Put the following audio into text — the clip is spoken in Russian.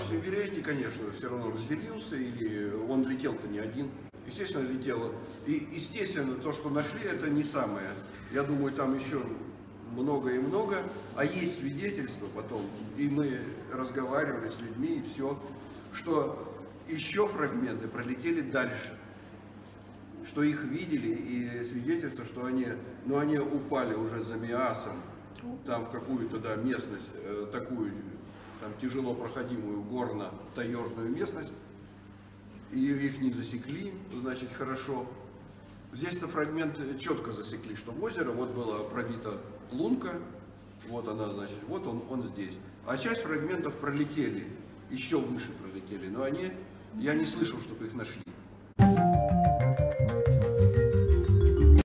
Вероятнее, конечно, все равно разделился, и он летел-то не один. Естественно, летело. И, естественно, то, что нашли, это не самое. Я думаю, там еще много и много. А есть свидетельства потом, и мы разговаривали с людьми, и все, что еще фрагменты пролетели дальше. Что их видели, и свидетельство, что они упали уже за Миасом, там в какую-то, да, местность, такую, там тяжело проходимую горно-таежную местность, и их не засекли, значит, хорошо. Здесь-то фрагмент четко засекли, что в озеро вот была пробита лунка, вот она, значит, вот он здесь. А часть фрагментов пролетели, еще выше пролетели, но я не слышал, чтобы их нашли.